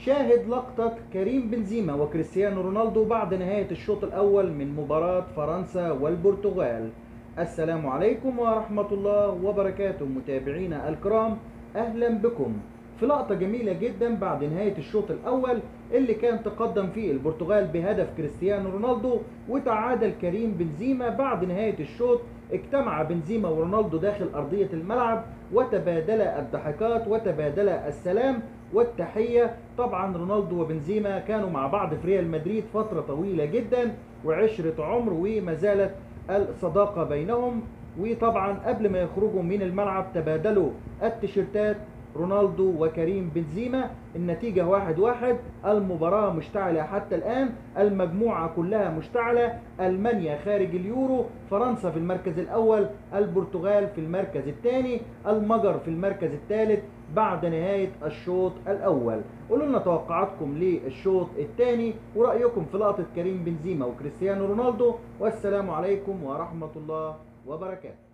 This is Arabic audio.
شاهد لقطة كريم بنزيما وكريستيانو رونالدو بعد نهاية الشوط الأول من مباراة فرنسا والبرتغال. السلام عليكم ورحمة الله وبركاته متابعينا الكرام، أهلا بكم في لقطة جميلة جدا بعد نهاية الشوط الأول اللي كان تقدم فيه البرتغال بهدف كريستيانو رونالدو، وتعادل كريم بنزيما بعد نهاية الشوط. اجتمع بنزيما ورونالدو داخل أرضية الملعب وتبادلا الضحكات وتبادلا السلام والتحية. طبعا رونالدو وبنزيما كانوا مع بعض في ريال مدريد فترة طويلة جدا وعشرة عمر، وما زالت الصداقة بينهم. وطبعا قبل ما يخرجوا من الملعب تبادلوا التيشيرتات رونالدو وكريم بنزيما. النتيجة 1-1. المباراة مشتعلة حتى الآن، المجموعة كلها مشتعلة. ألمانيا خارج اليورو، فرنسا في المركز الأول، البرتغال في المركز الثاني، المجر في المركز الثالث بعد نهاية الشوط الأول. قولوا لنا توقعاتكم للشوط الثاني ورأيكم في لقطة كريم بنزيما وكريستيانو رونالدو، والسلام عليكم ورحمة الله وبركاته.